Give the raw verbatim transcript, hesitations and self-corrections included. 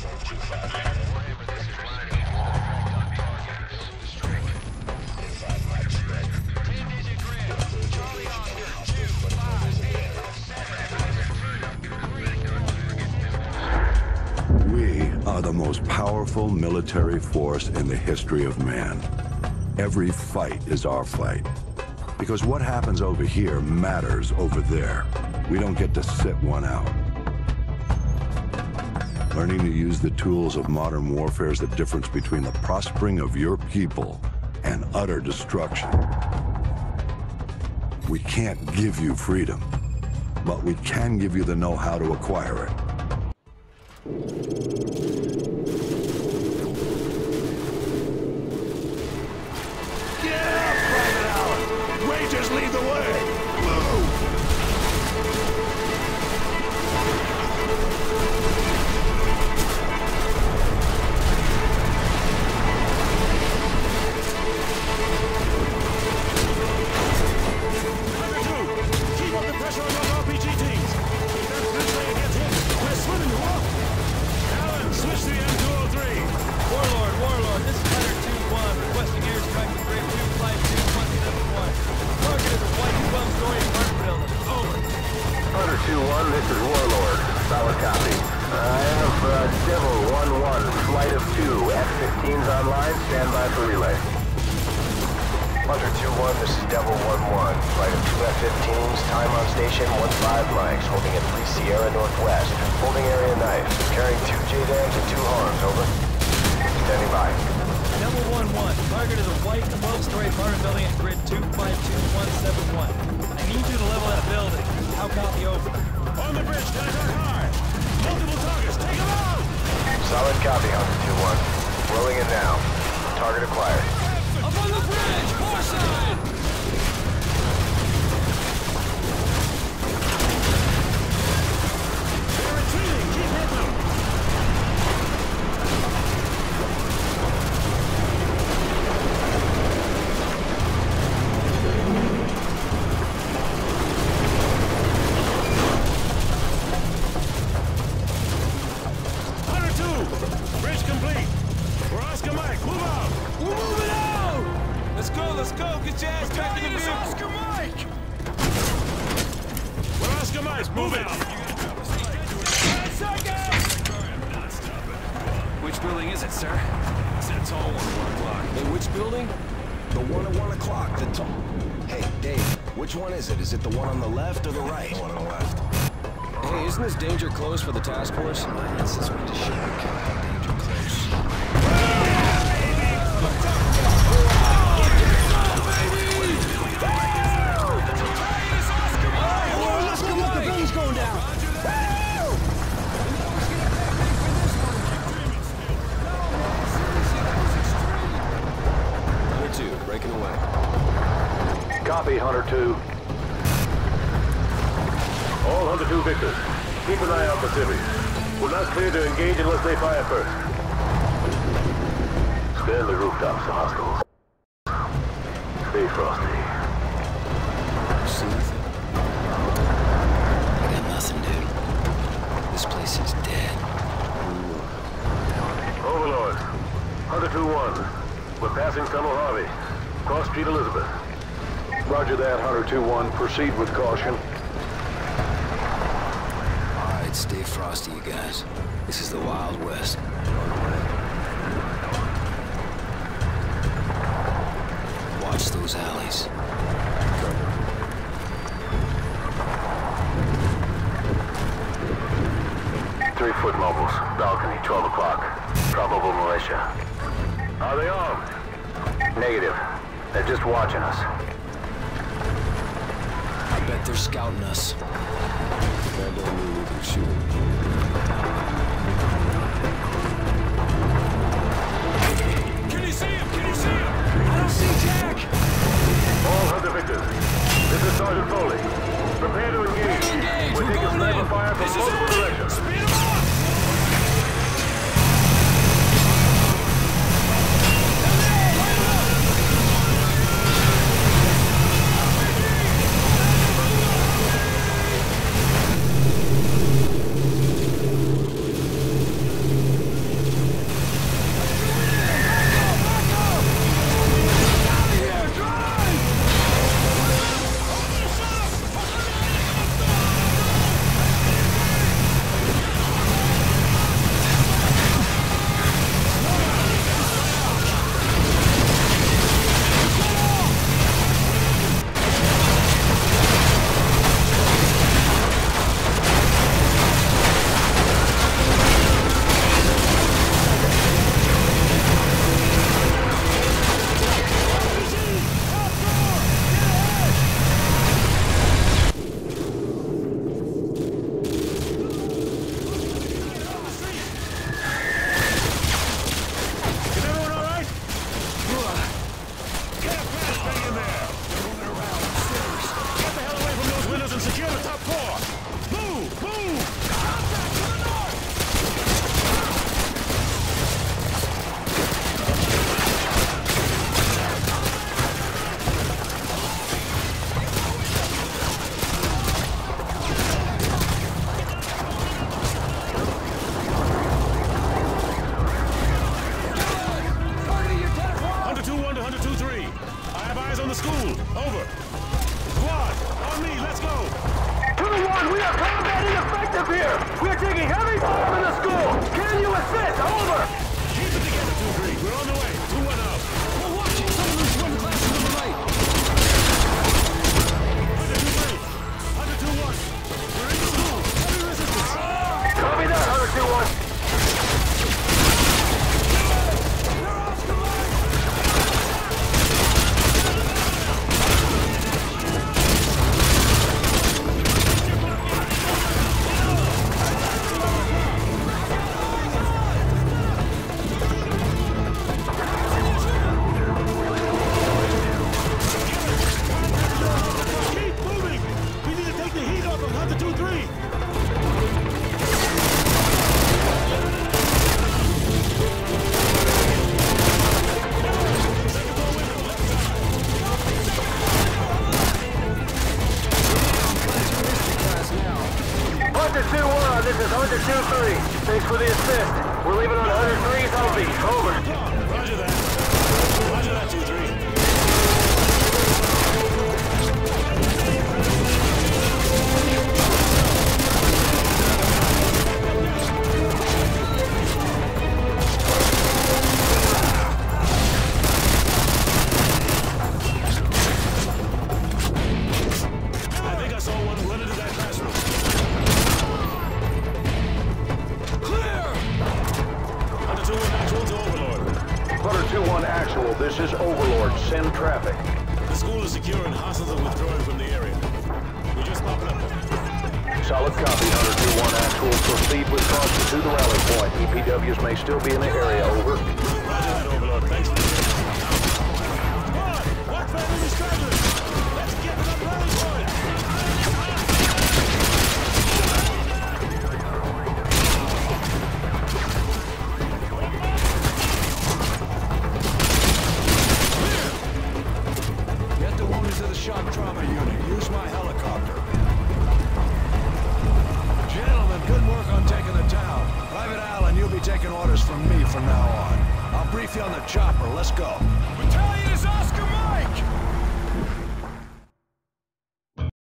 The most powerful military force in the history of man. Every fight is our fight. Because what happens over here matters over there. We don't get to sit one out. Learning to use the tools of modern warfare is the difference between the prospering of your people and utter destruction. We can't give you freedom, but we can give you the know-how to acquire it. Just lead the way! Move! Number two, keep up the pressure on those R P G teams. If that bridge layer gets hit, we're swimming, whoop! Alan, switch to the M two oh three. Warlord, Warlord, this is Hunter two one, requesting airstrike with Grade two, Flight two one seven one. Target is a white twelve-story apartment building. Over. Hunter two one, this is Warlord. Solid copy. I have uh, Devil one one, flight of two, F fifteens online, stand by for relay. Hunter two one, this is Devil one one, flight of two F fifteens, time on station one five mics, holding at three Sierra Northwest, holding area knife, carrying two J DAMs and two harms, over. Standing by. Devil one one, target is a white twelve-story apartment building at grid two five two one seven one. I need you to level that building. How copy, over? On the bridge, guys are hard! Multiple targets, take them out! Solid copy, Hunter two one. Rolling in now. Target acquired. Up on the bridge, far side! They're retreating, keep hitting them! Let's go! Get your ass back in the vehicle! Oscar Mike! We're Oscar Mike! Move it! Which building is it, sir? It's that tall one at one o'clock. Hey, which building? The one at one o'clock, the tall... Hey, Dave, which one is it? Is it the one on the left or the right? The one on the left. Hey, isn't this danger close for the task force? My insists went to ship and count out danger close. Breaking away. Copy, Hunter two. All Hunter two Victor. Keep an eye out for civvies. We're not clear to engage unless they fire first. Scan the rooftops, the hostiles. Stay frosty. See anything? I got nothing, dude. This place is dead. Overlord. Hunter two one. We're passing Tunnel Harvey. Cross Street Elizabeth. Roger that, Hunter two one. Proceed with caution. Alright, stay frosty, you guys. This is the Wild West. Watch those alleys. Three-foot mobiles. Balcony, twelve o'clock. Probable militia. Are they armed? Negative. They're just watching us. I bet they're scouting us. That don't mean we can shoot them. Can you see him? Can you see him? I don't see Jack! All Hunter Victors. This is Sergeant Foley. Prepare to engage. Engage! We're We're taking going sniper in! fire from This is multiple it! directions. Speed him up! dismissed. We're leaving on one oh three Healthy. Over. Roger that. Roger that, two three. I think I saw one run into that classroom. Hunter two one actual to Overlord. Hunter two one actual, this is Overlord. Send traffic. The school is secure and hostiles are withdrawing from the area. We just popped up. Solid copy, Hunter two one actual. Proceed with caution to the rally point. E P Ws may still be in the area, over. Roger that, Overlord. Thanks for the Come on! What family stragglers? Let's get to the rally point! Get the wounded to the shock trauma unit. Use my helicopter. Gentlemen, good work on taking the town. Private Allen, you'll be taking orders from me from now on. I'll brief you on the chopper. Let's go.